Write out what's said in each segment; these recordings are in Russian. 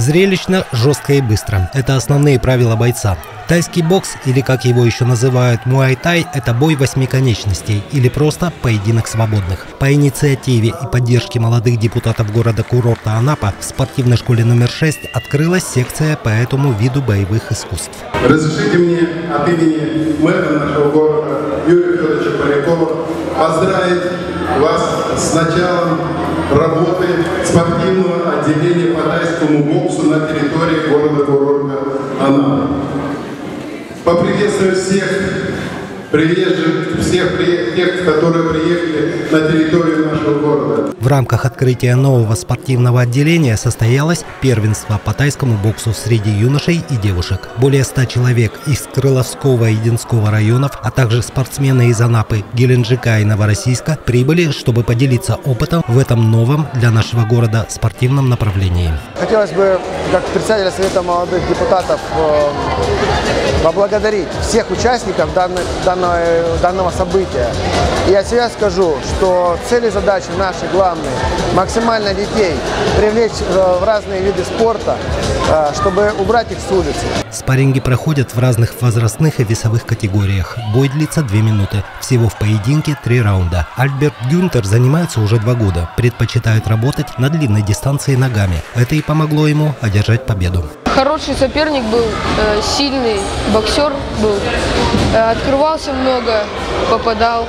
Зрелищно, жестко и быстро. Это основные правила бойца. Тайский бокс, или как его еще называют муай-тай, это бой 8 конечностей или просто поединок свободных. По инициативе и поддержке молодых депутатов города-курорта Анапа в спортивной школе номер 6 открылась секция по этому виду боевых искусств. Разрешите мне от имени мэра нашего города Юрия Федоровича Полякова поздравить вас с началом работы спортивного отделения по тайскому боксу на территории города-курорта Анапа. Поприветствую всех приезжих, всех тех, которые приехали на территорию нашего города. В рамках открытия нового спортивного отделения состоялось первенство по тайскому боксу среди юношей и девушек. Более 100 человек из Крыловского и Единского районов, а также спортсмены из Анапы, Геленджика и Новороссийска прибыли, чтобы поделиться опытом в этом новом для нашего города спортивном направлении. Хотелось бы, как председателя Совета молодых депутатов, поблагодарить всех участников данного события. И от себя скажу, что цели и задачи наши главные – максимально детей привлечь в разные виды спорта, чтобы убрать их с улицы. Спарринги проходят в разных возрастных и весовых категориях. Бой длится 2 минуты. Всего в поединке 3 раунда. Альберт Гюнтер занимается уже 2 года. Предпочитает работать на длинной дистанции ногами. Это и помогло ему одержать победу. Хороший соперник был, сильный боксер был, открывался много, попадал,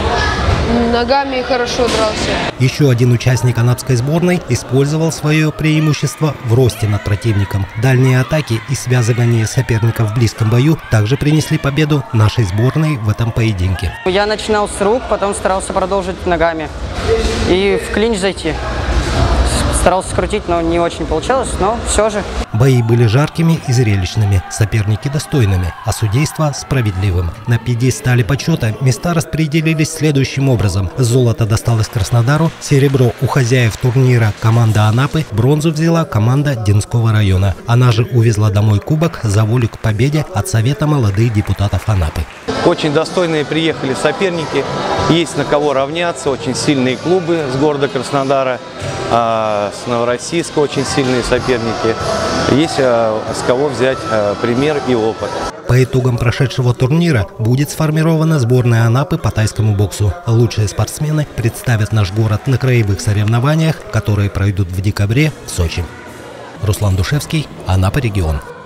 ногами хорошо дрался. Еще один участник анапской сборной использовал свое преимущество в росте над противником. Дальние атаки и связывание соперников в близком бою также принесли победу нашей сборной в этом поединке. Я начинал с рук, потом старался продолжить ногами и в клинч зайти. Старался скрутить, но не очень получалось, но все же. Бои были жаркими и зрелищными, соперники достойными, а судейство справедливым. На пьедестале почета места распределились следующим образом. Золото досталось Краснодару, серебро у хозяев турнира команда Анапы, бронзу взяла команда Динского района. Она же увезла домой кубок за волю к победе от Совета молодых депутатов Анапы. Очень достойные приехали соперники, есть на кого равняться, очень сильные клубы с города Краснодара. С Новороссийска очень сильные соперники. Есть с кого взять пример и опыт. По итогам прошедшего турнира будет сформирована сборная Анапы по тайскому боксу. Лучшие спортсмены представят наш город на краевых соревнованиях, которые пройдут в декабре в Сочи. Руслан Душевский, Анапа регион.